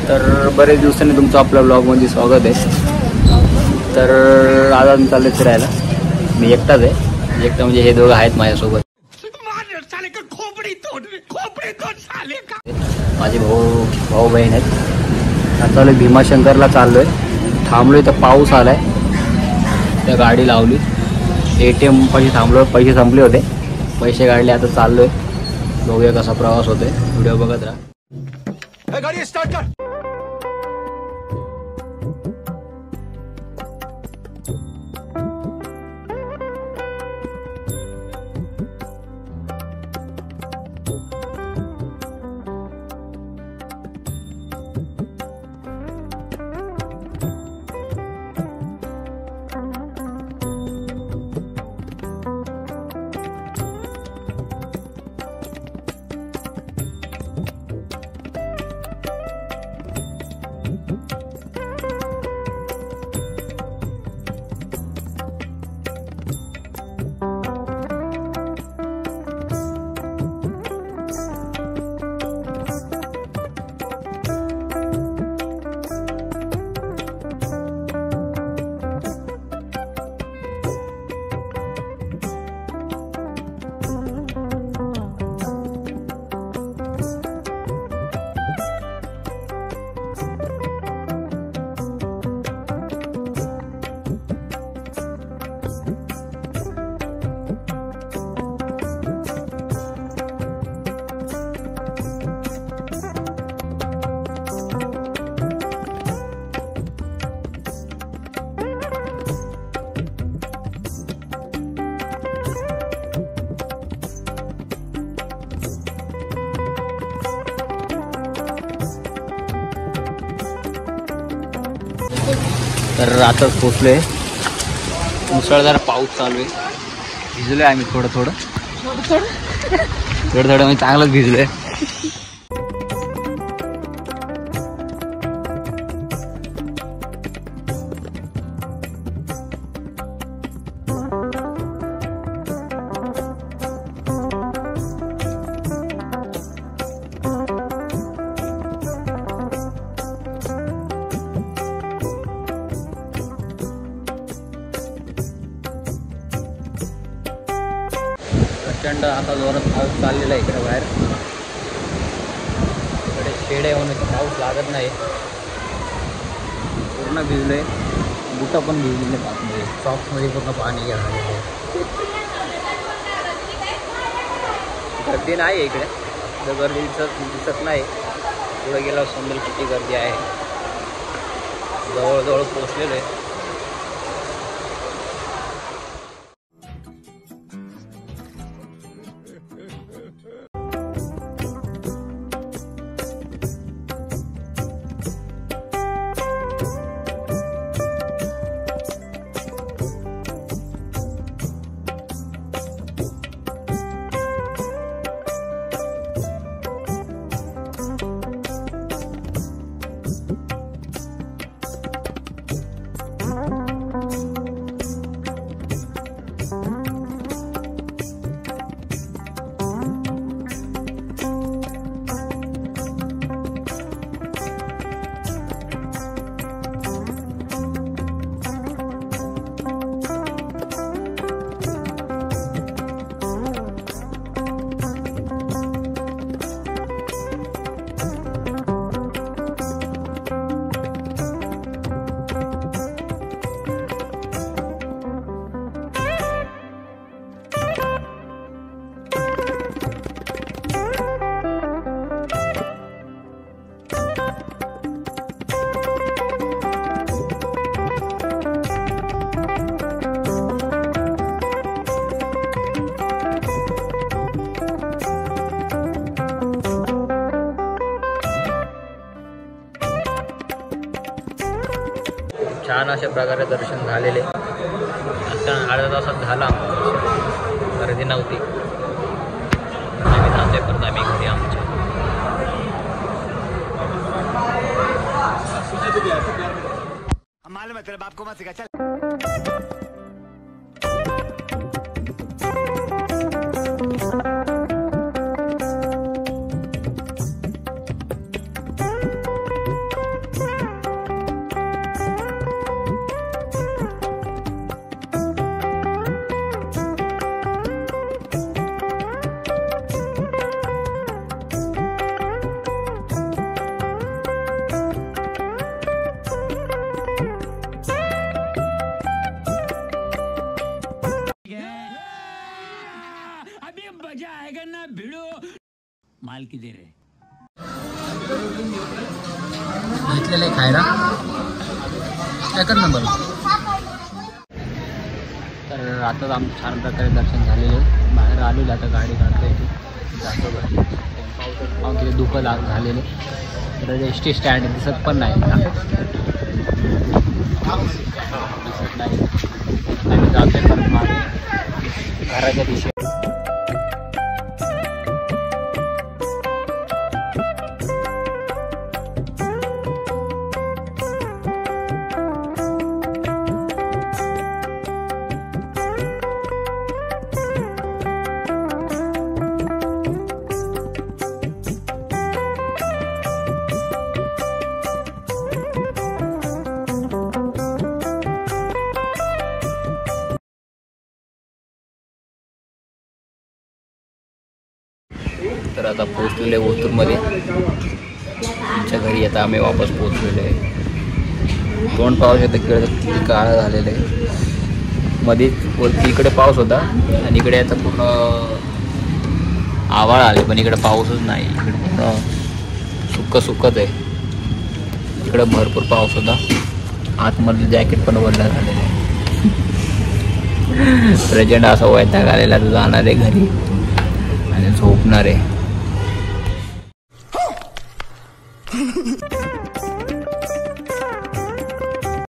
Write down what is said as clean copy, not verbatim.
तर बरेच दिवसांनी तुमचं आपल्या ब्लॉगमध्ये स्वागत आहे। तर आज आम्ही चालले फिरायला। मी एकटाच आहे, एकटा म्हणजे हे दोघं आहेत माझ्यासोबत। माझे भाऊ बहीण आहेत। आता चालू भीमाशंकरला चाललोय। थांबलोय तर पाऊस आलाय, त्या गाडी लावली। ATM पाशी थांबलो, पैसे संपले होते, पैसे काढले। आता चाललोय, बघूया कसा प्रवास होतोय। व्हिडिओ बघत राहा। गाडी स्टार्ट कर। तर आताच पोचलोय। मुसळधार पाऊस चालू आहे। भिजलोय आम्ही थोडं म्हणजे चांगलंच भिजलोय। प्रचंड आता जोरात पाऊस चाललेला आहे इकडे बाहेर। इकडे शेड आहे म्हणून पाऊस लागत नाही। पूर्ण भिजले, बुटं पण भिजलेले पाण्यामध्ये, सॉक्समध्ये पूर्ण पाणी गेलं। गर्दी नाही इकडे, तर गर्दी दिसत नाही। पुढे गेल्यावर समजेल किती गर्दी आहे। जवळजवळ पोचलेलं आहे। छान अशा प्रकारे दर्शन झालेले। आता अर्धा तासात झाला, गर्दी नव्हती। आम्ही जातोय परत आम्ही घरी आमच्या। मालूम है तेरे बाप को मत सिखा। चल ना भिड़ो माल की दे रहे घेतलेलं आहे खायला एकच नंबर. तर आताच आमचं छान प्रकारे दर्शन झालेलं आहे. बाहेर आलेलं आता गाडी काढतो इथे जातो घरी. पाऊस किती दुःख झालेलं. तर एस टी स्टँड दिसत पण नाही दिसत नाही. आम्ही जातोय परत मागे घराच्या दिशेने. तर आता पोहोचलेलो आहे ओतूरमध्ये. आमच्या घरी आता आम्ही वापस पोहोचलेलो आहे. तोंड पाऊस येतं किती काळं झालेलं आहे. मध्ये वरती इकडे पाऊस होता आणि इकडे आता पूर्ण आभाळ आले पण इकडे पाऊसच नाही. इकडे पूर्ण सुक्कच आहे. इकडे भरपूर पाऊस होता. आतमधलं जॅकेट पण ओढलं झालेलं आहे. प्रचंड असा वैताग आलेला तो जाणार आहे घरी आणि झोपणार आहे.